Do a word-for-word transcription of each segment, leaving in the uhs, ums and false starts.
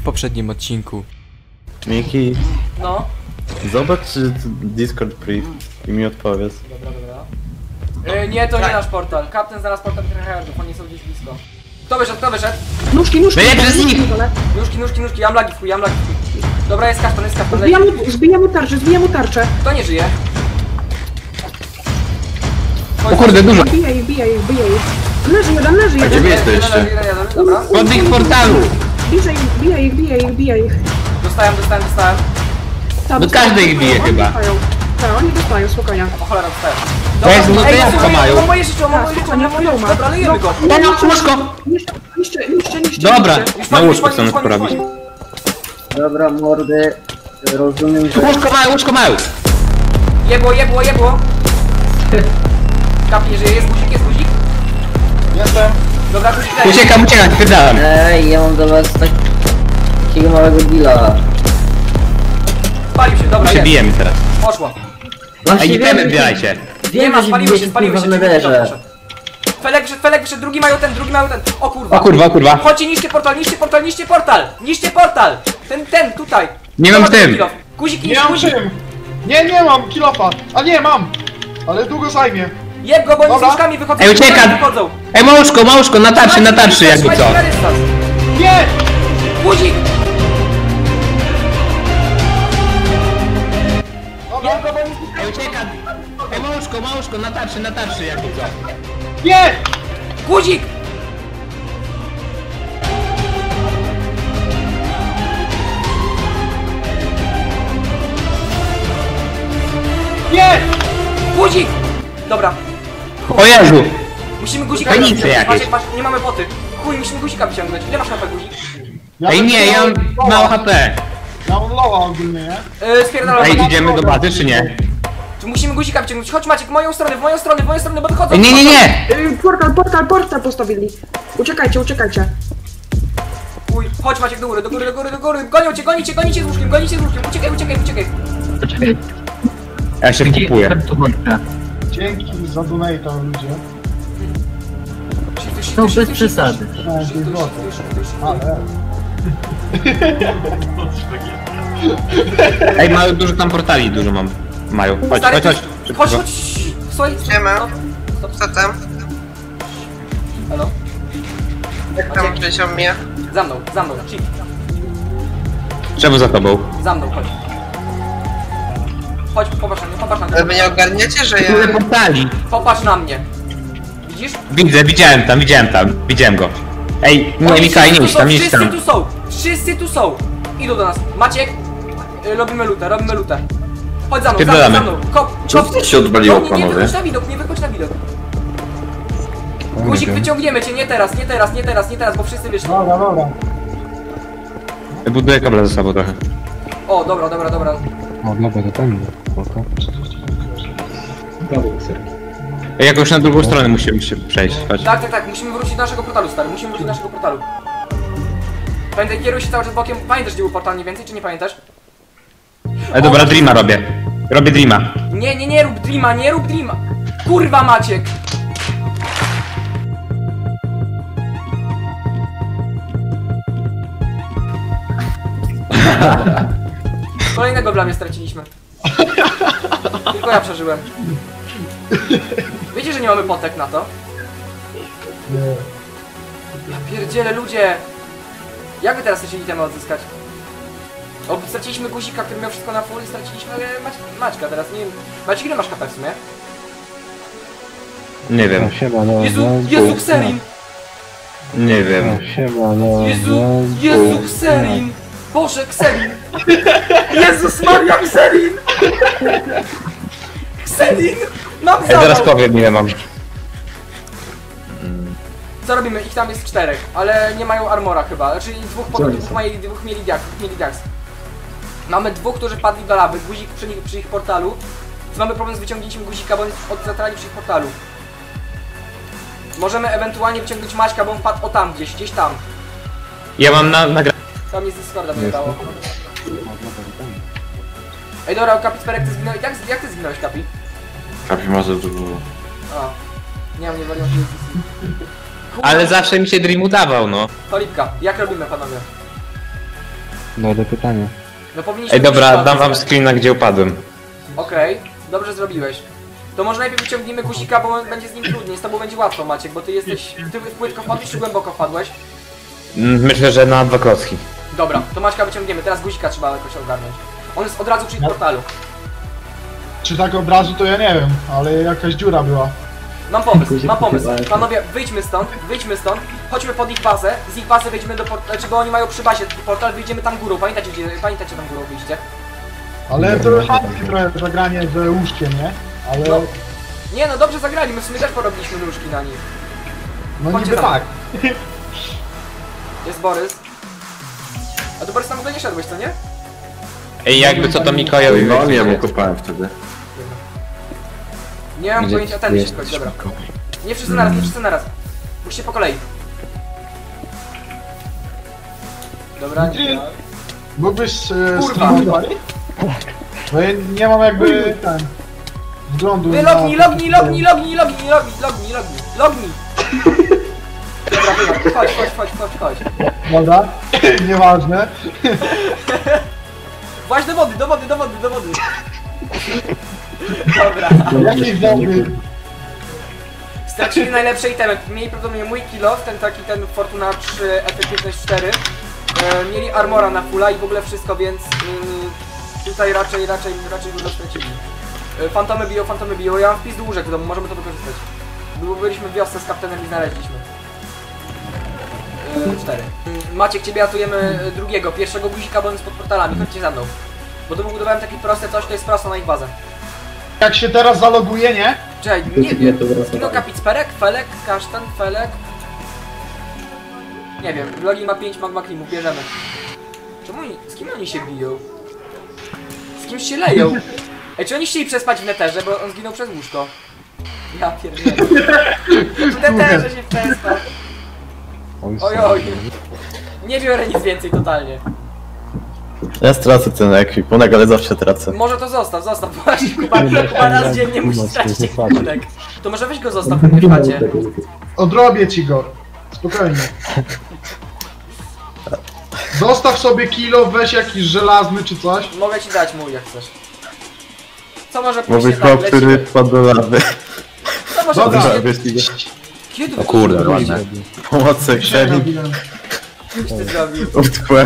w poprzednim odcinku. Miki, No. zobacz czy Discord priv i mi odpowiedz. Dobra, dobra. Yy, nie, to nie nasz portal. Kapten znalazł portal Tryhardów, oni są gdzieś blisko. Kto wyszedł, kto wyszedł? Nóżki, nóżki! No nie, przez nich! Nóżki, nóżki, nóżki, ja mam lagi w chuj, ja mam lagi w chuj. Dobra, jest kasztan, jest kasztan, Zbijam leci. mu, zbijam mu tarczę, zbijam mu tarczę. Kto nie żyje? O kurde, dużo! Bijaj ich, bijaj ich, bijaj ich. Leży jeden, leży A gdzie jeden. wy Jeden, jesteście? jeden, jeden, jeden, dobra. Pod ich portalu! Bijaj ich, bijaj ich, bijaj ich, bijaj ich. Dostałem, dostałem, dostałem. Ta, No dostają. każdy ich bije Oni chyba. dostają. Tak, oni dostają, spokojnie. O cholera, dostałem. Weź, no to ej, jabłko moje- mają. mam moje życie, mam moje życie, mam moje życie. Dobra, lejemy go. No, no, łóżko! Niszcie, niszcie, niszcie, niszcie. Dobra. niszcie. Już Na pani, już łóżku pani, chcemy już pani, porobić. już pani. Dobra, mordy, rozumiem, że... Łóżko małe, łóżko małe! Jebło, jebło, jebło. Kapi, że jest guzik, jest guzik. Jestem. Dobra, guzik leci. Uciekam, uciekam, spierdałem! Ej, ja mam do was tak... takiego małego deala. Spalił się, dobra, Się jest. bijemy teraz. Poszło. Ej, nie temy wbierajcie! Nie ma, spaliły się, spaliły się. w nederze. Felek wyszedł, Felek wyszedł, drugi mają ten, drugi mają ten. O kurwa. O kurwa, o kurwa! Chodźcie, niszcie portal, niszcie portal, niszcie portal! Niszcie portal! Ten, ten, tutaj! Nie mam Zobacz, tym. kilof. Guzik, Nie niszcz, mam guzik! czym. Nie, nie mam kilofa. A nie, mam. Ale długo zajmie. Jeb go, bo oni z Dobra. łóżkami wychodzą. Ej, uciekam! Wychodzą. Ej, ma łóżko, ma łóżko, na tarczy, na tarczy, jakby co! Słuchajcie, na dystans. Nie! Guzik! Dobra. Jeb go, bo oni... Ej, uciekam! Ej, ma łóżko, ma łóżko, na tarczy, na tarczy, jakby co! Nie! Guzik! Nie! Guzik! Dobra, O Jezu! musimy guzika Panice wyciągnąć. jakieś. Maciek, patrz, nie mamy poty. Chuj, musimy guzika wyciągnąć. Ile masz na guzik? Ja Ej, nie, ja mam mało H P! Ja mam lowa ogólnie, nie? Yy, spierdalam. Ej, idziemy do bazy, czy nie? Czy musimy guzika wyciągnąć? Chodź Maciek, w moją stronę, w moją stronę, w moją stronę, bo wychodzą. Ej, nie, nie, nie! Y, Portal, portal, portal postawili. Uciekajcie, uciekajcie. Chuj, chodź Maciek do góry, do góry, do góry, do góry. Gonią cię, gonicie, gonicie z łóżkiem, gonicie z łóżkiem. Uciekaj, uciekaj, uciekaj. Ja się kupuję. Dzięki za donate'a, ludzie. No bez przesady. pięć złotych. Ale... Ej, mają dużo tam portali, dużo mam. Mają. Chodź, Stary, chodź, chodź. chodź, Szybko. chodź, chodź. Słuchaj, Siema. no, Co tam? halo, Jak tam przyjdzie mnie? za mną, za mną, chill, Czemu za tobą? za mną, chodź. Chodź, popatrz na mnie, popatrz na Ale wy mnie. nie ogarniacie, że ja... Tyle portali! Popatrz na mnie. Widzisz? Widzę, widziałem tam, widziałem tam, widziałem go. Ej, nie, Oni Mika, wszyscy nie tu idź są, tam, nie idź wszyscy tam. tu są, wszyscy tu są. Idą do nas. Maciek, y, robimy lutę, robimy lutę. Chodź za mną, za mną, Spierdolamy. za mną. Kop, Co kop. się odwaliło, No, nie, nie panowie? wychodź na widok, nie wychodź na widok. Guzik, wyciągniemy cię, nie teraz, nie teraz, nie teraz, nie teraz, bo wszyscy wyszli. Dobra, dobra. Buduję kabla ze sobą trochę. O, dobra, dobra, dobra. O, dobra, to tam spoko. Ej, jakoś na drugą stronę musimy się przejść, chodź. Tak, tak, tak, musimy wrócić do naszego portalu, stary, musimy wrócić do naszego portalu. Pamiętaj, kieruj się cały czas bokiem. Pamiętasz, gdzie był portal mniej więcej, czy nie pamiętasz? Ej, dobra, Dreama robię. Robię Dreama. Nie, nie, nie rób Dreama, nie rób Dreama. Kurwa, Maciek. Kolejnego w labie straciliśmy. Tylko ja przeżyłem. Wiecie, że nie mamy potek na to? Nie. Ja pierdzielę, ludzie! Jak wy teraz chcecie itemy odzyskać? O, straciliśmy guzika, który miał wszystko na full i straciliśmy e, Mać Maćka teraz, nie wiem. Maciek, ile masz K P w sumie? Nie wiem, No, siema, no, Jezu, no, Jezu, Xerin! nie wiem. No, siema, no, Jezu, no, Jezu, Xerin! Boże, Xerin! Jezus Maria, Xerin! Xerin! Mam Ej, zaraz zawał! powiem ile mam. Co robimy? Ich tam jest czterech, ale nie mają armora chyba. Znaczy dwóch, pod, dwóch, mieli, dwóch mieli diaks, dwóch mieli diaks. Mamy dwóch, którzy padli do lawy, guzik przy, nich, przy ich portalu. Więc mamy problem z wyciągnięciem guzika, bo on jest odzatrali przy ich portalu. Możemy ewentualnie wyciągnąć Maćka, bo on wpadł o tam gdzieś, gdzieś tam. Ja mam na nagra... Tam jest Discorda wydało. Ej dobra, Kapi, Sperek, ty zginąłeś. Jak, jak ty zginąłeś, Kapi? Kapi ma za dużo. A. Nie mam, nie waliłem się z Ale zawsze mi się Dream udawał, no. To Lipka, jak robimy, panowie? Dobre pytanie. No powinniśmy... Ej dobra, wyjść dam wam walce. screena gdzie upadłem. Okej, dobrze zrobiłeś. To może najpierw wyciągnijmy guzika, bo będzie z nim trudniej. Z tobą będzie łatwo, Maciek, bo ty jesteś... Ty płytko wpadłeś czy głęboko wpadłeś? Mm, Myślę, że na dwa klocki. Dobra, to Maćka wyciągniemy. Teraz guzika trzeba jakoś ogarnąć. On jest od razu przy ich portalu. Czy tak od razu to ja nie wiem, ale jakaś dziura była. Mam pomysł, mam pomysł. Panowie, wyjdźmy stąd, wyjdźmy stąd, chodźmy pod ich bazę, z ich bazy wyjdziemy do portalu, czy bo oni mają przy bazie portal, wyjdziemy tam górą, pamiętacie gdzie, pamiętacie tam górą wyjście? Ale to chamskie trochę zagranie z łóżkiem, nie? Ale No. no, Nie no, dobrze zagrali, my w sumie też porobiliśmy nóżki na nich. no chodźcie niby tam. tak. Jest Borys. A do Borysa tam w ogóle nie szedłeś, co nie? Ej, jakby co to Mikołaj i No nie, bo wiecie. kopałem wtedy. Nie mam Gdzie pojęcia, ten się jest szkodzić, dobra. Nie wszyscy naraz, nie wszyscy naraz. Musicie po kolei. Dobra, nie. Mógłbyś e, Kurwa. streamować? Bo ja nie mam jakby ten... wglądu Wy na... lognij, lognij, lognij, lognij, lognij, lognij, lognij, lognij, lognij. Dobra, wychodź, chodź, chodź, chodź, chodź, chodź. Woda? Nieważne. Właź do wody, do wody, do wody, do wody. Dobra. Jakiej wody? Stracili najlepsze itemy. Mieli prawdopodobnie mój kill off, ten taki, ten Fortuna trzy, efektywność cztery. E, mieli armora na fulla i w ogóle wszystko, więc y, tutaj raczej, raczej, raczej dużo stracili. E, fantomy biją, fantomy biją. Ja mam wpis do łóżek w domu, możemy to wykorzystać. Był- Byliśmy w wiosce z kaptenem i znaleźliśmy. E, cztery. Mm, Maciek, ciebie ratujemy drugiego, pierwszego guzika, bo on jest pod portalami. Chodźcie za mną. Bo tu budowałem takie proste coś, to jest prosto na ich bazę. Jak się teraz zaloguje, nie? Czekaj, nie wiem. Zginął Kapicperek, Felek, Kasztan, Felek. Nie wiem, Logi ma pięć magma klimów, bierzemy. Czemu oni, z kim oni się biją? Z kimś się leją. Ej, czy oni chcieli przespać w neterze, bo on zginął przez łóżko? Ja pierdolę. W neterze się przespał. Oj, Oj, oj. Nie biorę nic więcej totalnie. Ja stracę ten ekwipunek, ale zawsze tracę. Może to zostaw, zostaw, bo aż Kuba, Kuba raz dziennie musi stracić ekwipunek. To może weź go zostaw w chacie. Odrobię ci go. Spokojnie. Zostaw sobie kilo, weź jakiś żelazny czy coś. Mogę ci dać mój, jak chcesz. Co może pójść Mówi nie tak, chłop, który lecimy. wpadł do lawy. Co może Dobra. pójść nie... Kiedy O kurde, ładne. Pomocy, Kseli. Robiłem. Coś ty zrobił? Utkłem.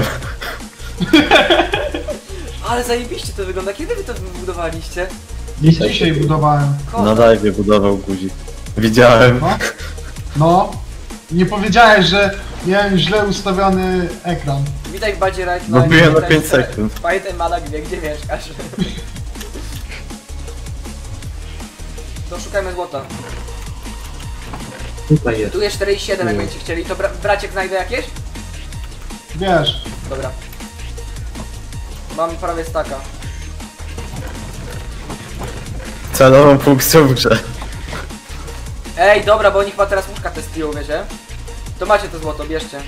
Ale zajebiście to wygląda. Kiedy wy to wybudowaliście? Dzisiaj budowałem. Na live budował guzik. Widziałem. No. No. Nie powiedziałeś, że miałem źle ustawiony ekran. Witaj w Badzie Right Bo Line. biłem na Pamiętaj- pięć sekund. Pamiętaj Malak wie, gdzie mieszkasz. To szukajmy złota. Tutaj jest. Tu jest czterdzieści siedem, jak będziecie chcieli. To bra braciek znajdę jakieś? Wiesz. Dobra. Mam prawie staka. Celową funkcją w grze. Ej, dobra, bo oni chyba teraz łóżka testują, wiecie? To macie to złoto, bierzcie.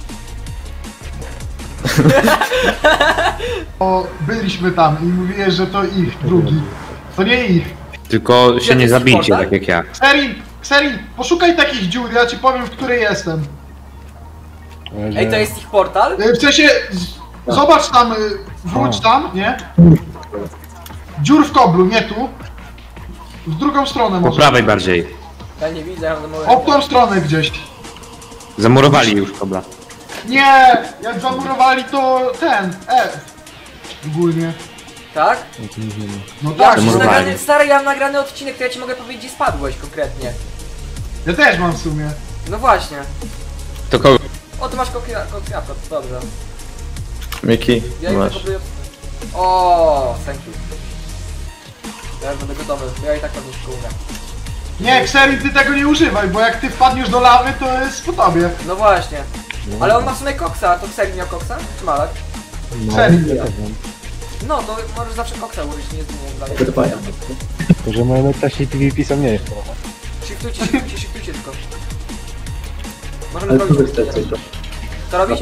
O, byliśmy tam i mówiłeś, że to ich, drugi. To nie ich. Tylko się nie jest zabijcie portal? tak jak ja. Serii, serii, poszukaj takich dziur, ja ci powiem, w której jestem. Ej, to jest ich portal? Y, W sensie, z- zobacz tam, y, wróć tam, nie? Dziur w koblu, nie tu. W drugą stronę Po może. prawej bardziej. Ja nie widzę, ja mam O tą stronę gdzieś. Zamurowali już kobla. Nie, jak zamurowali to ten, F. Ogólnie. Tak? No Ja tak, mam no, Zamurowali. nagrany, stary, ja mam nagrany odcinek, to ja ci mogę powiedzieć, gdzie spadłeś konkretnie. ja też mam w sumie. No właśnie. To kogo? O, tu masz kokriapka, dobrze. Miki, Ja masz. i tak O, thank you. Ja już będę gotowy, bo ja i tak pewnie szkołę. Nie, Xeri, ty tego nie używaj, bo jak ty wpadniesz do lawy, to jest po tobie. No właśnie. Ale on ma w sumie koksa, to Xeri miał koksa? Czy Malak? Xeri. No, to możesz zawsze koksa użyć, nie zmieniaj dla mnie. To, że moje najtaśniej PvP są nie jest trochę. Shiftujcie, shiftujcie, shiftujcie tylko. Możemy robić. Co robić?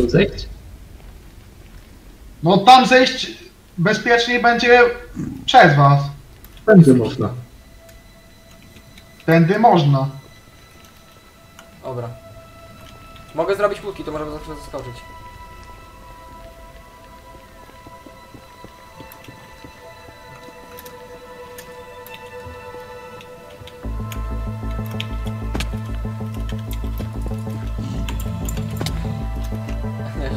No tam zejść bezpieczniej będzie przez was. Będzie można. Tędy można. Dobra. Mogę zrobić kłódki, to możemy zawsze zaskoczyć.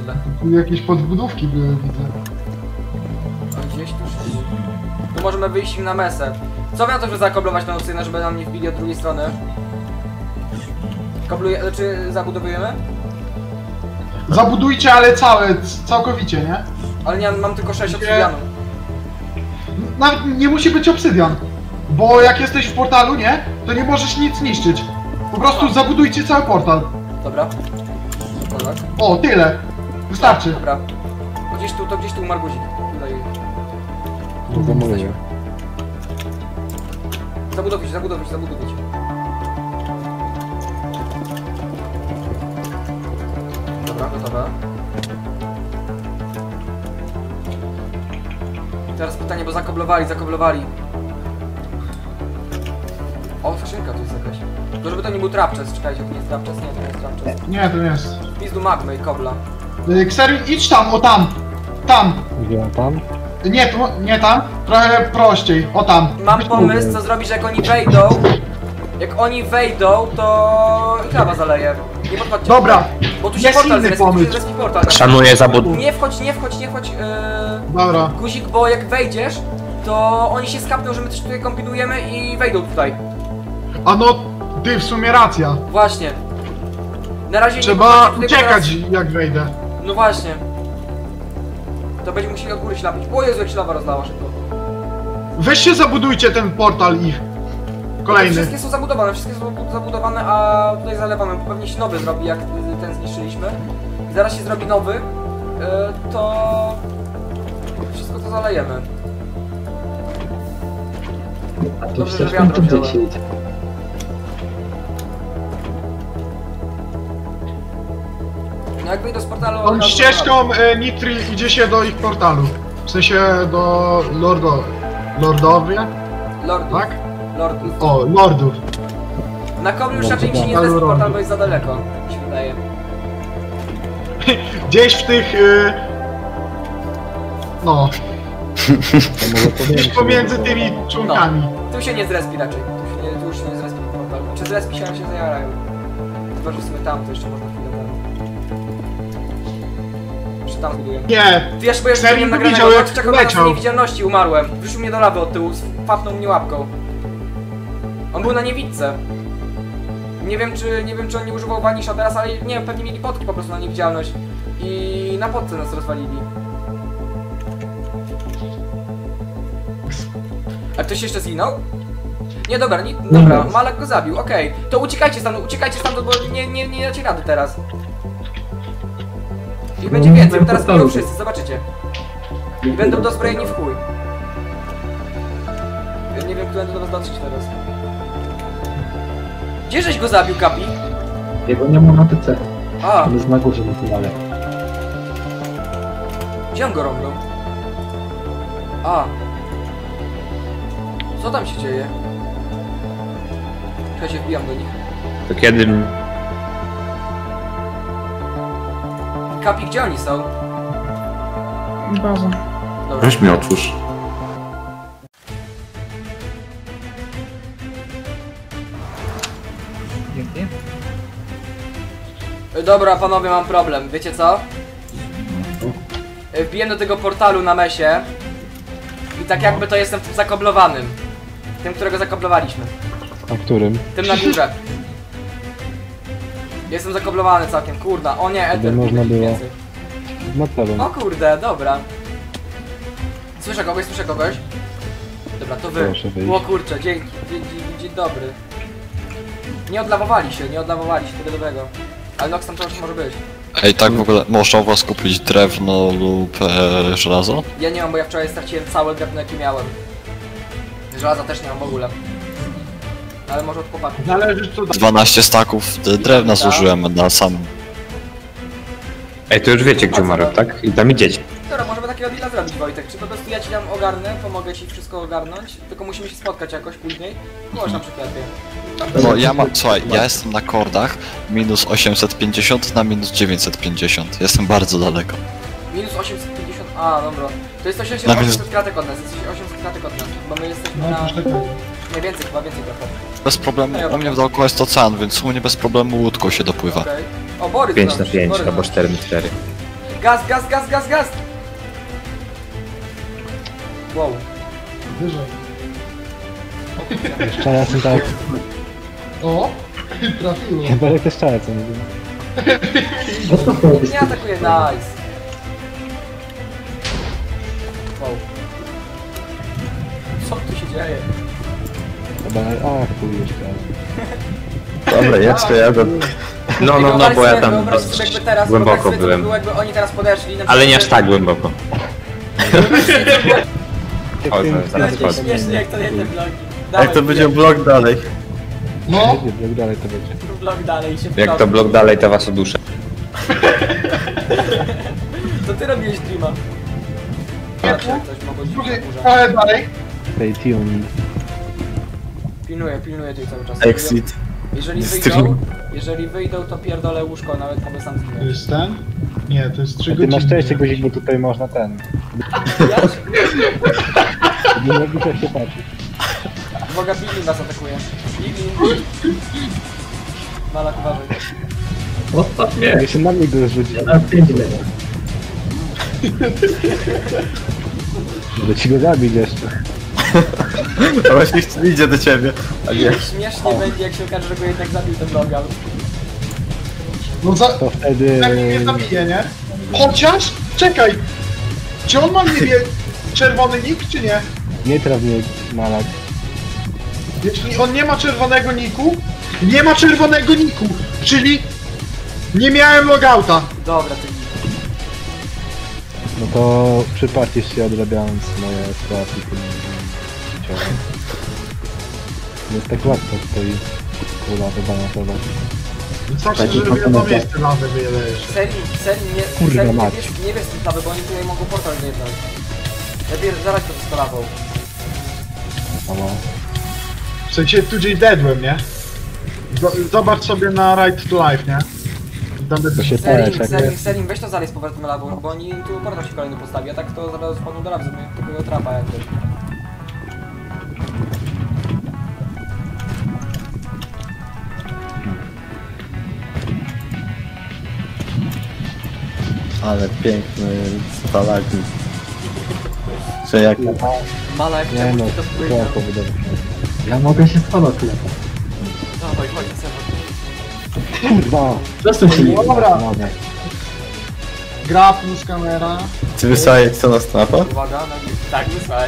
nieźle. Tu jakieś podbudówki były, widzę. A gdzieś tu szli. Tu możemy wyjść im na mesę. Co wy na to, żeby zakoblować na nocynę, żeby nam nie wbili od drugiej strony? Kobluje, czy zabudowujemy? Zabudujcie, ale całe, c- całkowicie, nie? Ale nie, mam tylko sześć obsydianów. Nawet nie musi być obsydian. Bo jak jesteś w portalu, nie? To nie możesz nic niszczyć. Po prostu zabudujcie cały portal. Dobra. No tak. O, tyle. Wystarczy. Dobra. Gdzieś tu, to gdzieś tu umarł guzik. Tutaj. To zamówię. Zabudowić, zabudowić, zabudowić. Dobra, gotowe. Teraz pytanie, bo zakoblowali, zakoblowali. O, skrzynka tu jest jakaś. To żeby to nie był trapczes, czekajcie, to nie jest trapczes, nie, to nie jest trapczes. Nie, to nie jest. Pizdu magmy i kobla. Y, Xerin, idź tam, o tam. Tam. Gdzie pan? Nie tu, nie tam. Trochę prościej. O tam. Mam pomysł, co zrobić, jak oni wejdą. Jak oni wejdą, to i trawa zaleje. Nie podchodźcie. Dobra. Bo tu się Jest portal inny zrespi, tu się pomysł. zrespi portal. Szanuję zabud... Nie wchodź, nie wchodź, nie wchodź, yy, Dobra. guzik, bo jak wejdziesz, to oni się skapną, że my coś tutaj kombinujemy i wejdą tutaj. A no, ty w sumie racja. Właśnie. Na razie nie Trzeba podchodźcie tutaj, bo uciekać, jak wejdę. teraz- No właśnie. To będziemy musieli od góry ślapić. O Jezu, jak się lawa rozlała szybko. Weźcie, zabudujcie ten portal ich. Kolejny. Wszystkie są zabudowane, wszystkie są zabudowane, a tutaj zalewamy. Pewnie się nowy zrobi, jak y, ten zniszczyliśmy. I zaraz się zrobi nowy, y, to wszystko to zalejemy. A to Dobrze, przecież że wiatr tam wziąłem. gdzieś idzie. No jak wyjdę z portalu... Tą od razu ścieżką e, Nitri idzie się do ich portalu. W sensie do Lordo... Lordowie? Lordów. Tak? Lordów. O, Lordów. Na koblu już Dobrze, raczej mi się nie tak. zrespi portal, bo jest za daleko. Mi się wydaje. Gdzieś w tych... E, no, To może gdzieś powiększyć. pomiędzy tymi członkami. Tu się nie zrespi raczej. Tu, się nie, tu już się nie zrespi portal. Czy zrespi się, ale się zajarają. Chyba, że w sumie tam to jeszcze można chwilę tam. Czy tam buduję. Nie, Ty jeszcze bo jeszcze Serii nie to nagranego, widział, jak jak czekał na nas leciał. niewidzialności, umarłem. Wrzucił mnie do lawy od tyłu, fapnął mnie łapką. On był na niewidce. Nie wiem czy nie wiem czy on nie używał vanisha teraz, ale nie wiem, pewnie mieli potki po prostu na niewidzialność. I na potce nas rozwalili. A ktoś jeszcze zginął? Nie, dobra, nie, dobra, Malak go zabił, okej. To uciekajcie stamtąd, uciekajcie stamtąd, bo nie, nie, nie dacie rady teraz. Ich będzie więcej, bo teraz biją wszyscy, zobaczycie. I będą dozbrojeni w chuj. Ja nie wiem, kto do was dotrzeć teraz. Gdzie żeś go zabił, Kapi? Jego nie ma na T C. A, On jest na górze na finale. gdzie on go rąbnął? A. Co tam się dzieje? Ja się wbijam do nich. To kiedy... Kapi, gdzie oni są? Baza. Dobra. Weź mi otwórz. Dzięki. Dobra, panowie, mam problem. Wiecie co? Wbiłem do tego portalu na mesie i tak jakby to jestem w tym zakoblowanym. Tym, którego zakoblowaliśmy. A którym? Tym na górze. Jestem zakoblowany całkiem, kurda. O nie, Ether. można było. więcej. Na celem. O kurde, dobra. Słyszę kogoś, słyszę kogoś. Dobra, to wy. Proszę wyjść. O kurczę, dzięki. Dzień, dzień, dzień dobry. Nie odlawowali się, nie odlawowali się, tego dobrego. Ale Nox tam coś może być. Ej, tak w ogóle można u was kupić drewno lub e, żelazo? Ja nie mam, bo ja wczoraj straciłem całe drewno, jakie miałem. Żelaza też nie mam w ogóle. Ale może od chłopaków. Zależy co da. dwanaście staków d- drewna zużyłem na sam... Ej, to już wiecie, gdzie umarłem, tak? I tam idziecie. Dobra, możemy takiego deala zrobić, Wojtek. Czy po prostu ja ci tam ogarnę, pomogę ci wszystko ogarnąć, tylko musimy się spotkać jakoś później. Możesz na przykład. No ja mam, słuchaj, ja jestem na kordach minus osiemset pięćdziesiąt na minus dziewięćset pięćdziesiąt. Jestem bardzo daleko. Minus osiemset pięćdziesiąt, a dobra. To jest osiemset, Na minus- osiemset kratek od nas, jest osiemset kratek od nas, bo my jesteśmy No, na... coś takiego. Nie, więcej chyba, więcej kratek. Bez problemu, u mnie dookoła jest ocean, więc u mnie bez problemu łódką się dopływa. Okej. O, Borys pięć na znalazł, pięć Borys albo znalazł. cztery na cztery. Gaz, gaz, gaz, gaz, gaz! Wow. Wyżej. Jeszcze ja jestem tak. O! Trafiło. Chyba jak też czarę, co nie wiem. Nie atakuje, nice. Wow. Co tu się dzieje? Chyba, a chuj jeszcze. Dobra, jeszcze ja go... No, no, no, bo ja tam Wyobraź sobie, dosyć jakby teraz, głęboko wyobraź sobie, co by byłem. było, jakby oni teraz podeszli. na Ale nie aż przykład, tak głęboko. O, zaraz Będzie padł. śmiesznie jak to jedne blogi. Jak to będzie blok dalej? No! Jak dalej to będzie. Blok dalej się Jak to wtopi. blok dalej, to wasza dusza. To ty robiłeś streama. Patrz, jak ktoś mogło dziś Drugie, na górze. ale dalej. Stay tuned. Pilnuję, pilnuję tej cały czas. Exit. Jeżeli Stream. wyjdą, jeżeli wyjdą, to pierdolę łóżko, nawet mogę sam To zginąć. jest ten? Nie, to jest trzy A ty godziny. masz szczęście, guzik, bo tutaj można ten. Ja? Nie mogę jak się patrzeć. Uwaga, Billy nas atakuje. Billy. Malak, uważaj. Ja się na mnie go zrzucił. Będę ci go zabić jeszcze. To właśnie idzie do ciebie. A nie. Śmiesznie będzie, jak się okaże, że go jednak zabił ten logal. No za... To wtedy... Tak mnie zabije, nie? Chociaż, czekaj! Czy on ma niebie... czerwony nick, czy nie? Nie traf mnie, Malak. Jeśli on nie ma czerwonego niku, nie ma czerwonego niku, czyli nie miałem logouta. Dobra, ty. No to przypatrzysz się odrabiając moje straty tym ciałem. Nie jest tak łatwo stoi kula wybanotować. Znaczy, że w jedno miejsce lawę wyjelejesz. Serii, serii nie, Kurwa serii nie mać. wiesz, nie wiesz tych lawy, bo oni tutaj mogą portal wyjednać. Lepiej zaraz to zostalawał. Ała. W sensie tu gdzieś dedłem, nie? Z- Zobacz sobie na Right to Life, nie? I tam To będę... się Serim, też, jak serim, jest. serim, weź to zaraz z powrotem lawą, bo oni tu portal się kolejny postawi, a tak to zaraz spadną do lawy, zrobię takiego trapa jak to. Ale piękny stalagmit. Że jak... Mala, jak Nie czemu no, ci to to wpływa? powiedziałem. Ja mogę się schować lepiej. Dawaj, chodź, Seba. Kurwa! Zresztą się nie... Dobra, Mogę. gra plus kamera. Ty wysłałeś co na snapa? Uwaga, no, tak, wysłałem.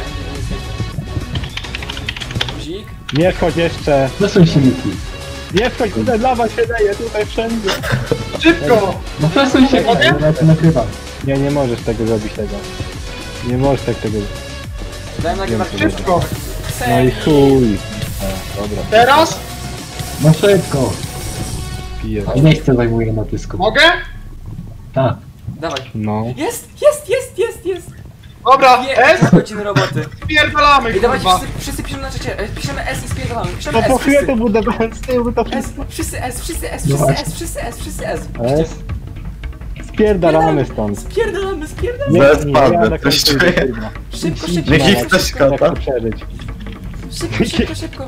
Guzik. Nie wchodź jeszcze! Proszę się Miki. Nie wchodź, tutaj lawa się daje, tutaj wszędzie! Szybko! No przesuń się, Mogę? ja to nakrywam. Nie, nie możesz tego zrobić tego. Nie możesz tak tego... Dałem nagrywać Wiem, co Szybko! No i chuj! A, dobra, Teraz? No szybko. piję. A miejsce zajmuje na dysku. Mogę? Tak. Dawaj. No. Jest, jest, jest, jest, jest! Dobra, Dwie S, godziny roboty. spierdalamy, I dawajcie, kurwa. wszyscy, wszyscy piszemy na czacie, e, piszemy S i spierdolamy, piszemy No S, po chwilę wszyscy. to budowałem z tyłu, to S, wszystko. wszyscy S, wszyscy S, No wszyscy właśnie. S, wszyscy S, wszyscy S. S. Spierdalamy stąd. Spierdalamy, spierdalamy. Zaraz Nie, padnę, ja na coś końcu czuję. idę, kurwa. Szybko, Idź, szybko, Niech ich szybko, ktoś szybko, Jak kota. to przeżyć? szybko, szybko, szybko.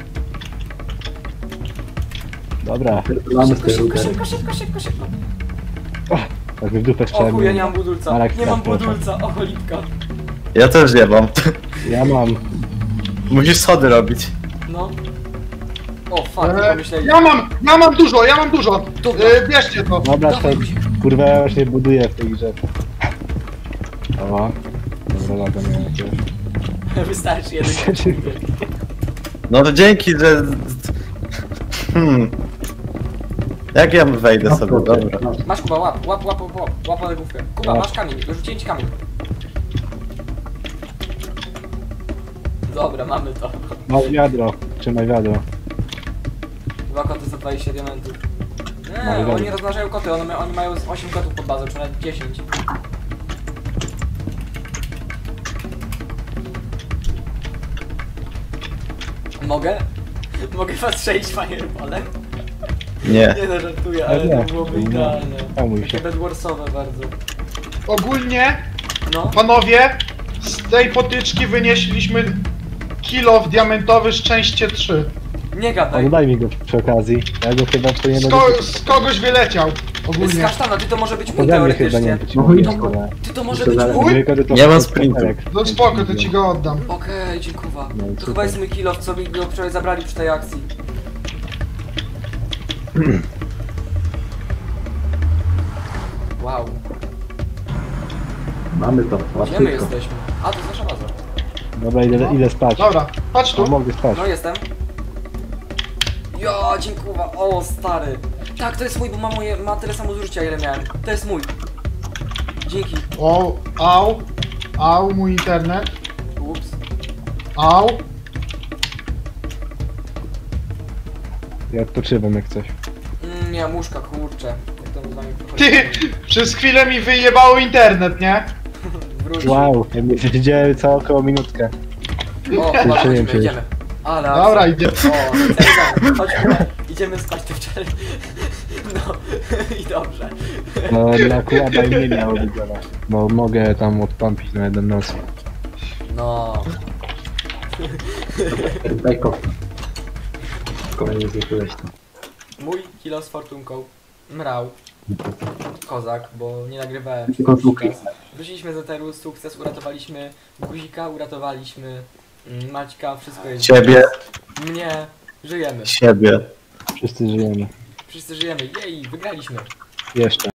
Dobra, Mamy Szybko, szybko, rudę. szybko, szybko, szybko, szybko. tak w dupę O chuj, ja strzelmy. nie mam budulca, Alek, nie mam tak, proszę. budulca, o cholipka. Ja też nie mam. Ja mam. Musisz schody robić. No. O fuck, nie E, pomyśleli. ja mam, ja mam dużo, ja mam dużo. Dobra. E, bierzcie to. Dobra, to Dawaj, guzik. kurwa ja właśnie buduję w tej grze. O, dobra, laga miałem jakiegoś. Wystarczy jeden. No to dzięki, że... Hmm. Jak ja wejdę sobie, dobra. Masz Kuba, łap, łap, łap, łap, łap olegówkę. Kuba, Łap. masz kamień, rzuciłem ci kamień. Dobra, mamy to. Masz wiadro, trzymaj wiadro. Dwa koty za dwadzieścia diamentów. Nie, No i oni dobra. rozmnażają koty, one, ma- oni mają z osiem kotów pod bazą, czy nawet dziesięć. Mogę? Mogę was strzelić fireballem? Nie. Nie no, żartuję, Ja ale nie. to byłoby Nie. idealne. Hamuj Takie się. bedwarsowe bardzo. Ogólnie, No, panowie, z tej potyczki wynieśliśmy kilo diamentowy szczęście trzy. nie gadaj. Oddaj mi go przy okazji. Ja go chyba w to nie Z, będę... ko z kogoś wyleciał. Ogólnie. Z kasztana, ty to może być mój Pode mnie chyba nie teoretycznie. wiem, czy mogę skować. Ty to może być mój? Nie mam sprintu. No spoko, to ci go oddam. Okej, dziękuję. No, To super. chyba jest mój kill off, co mi go wczoraj zabrali przy tej akcji. Wow, Mamy to, gdzie my jesteśmy? A, to jest nasza baza. Dobra, idę, idę spać. Dobra, chodź No, tu. mogę spać. No jestem. Jo, dziękuję. O, stary. Tak, to jest mój, bo ma, moje, ma tyle samo zużycia, ile miałem. To jest mój. Dzięki. O, au. Au, mój internet. Ups. Au. Ja odpoczywam jak coś. Mm, nie, muszka, kurczę. Jak to z wami pochodzi? Ty, przez chwilę mi wyjebało internet, nie? Wróć. Wow, ja mi siedziałem całą około minutkę. O, chyba nie chodźmy, wiem, idziemy. Ale Dobra, akcja. idzie. O, idziemy. Chodźmy. Idziemy spać tu wczoraj. No, i dobrze. No na kłada i nie miało być dobra. Bo mogę tam odpampić na jeden nos. No. Daj kopę. Kolejnie zniszczyłeś to. Mój kilo z fortunką. Mrał. Kozak, bo nie nagrywałem. Tylko zwykły. Wróciliśmy z Eteru, sukces, uratowaliśmy Guzika, uratowaliśmy mm, Maćka, wszystko jest... Ciebie. Mnie. Żyjemy. Siebie. Wszyscy żyjemy. Wszyscy żyjemy. Jej, wygraliśmy. Jeszcze.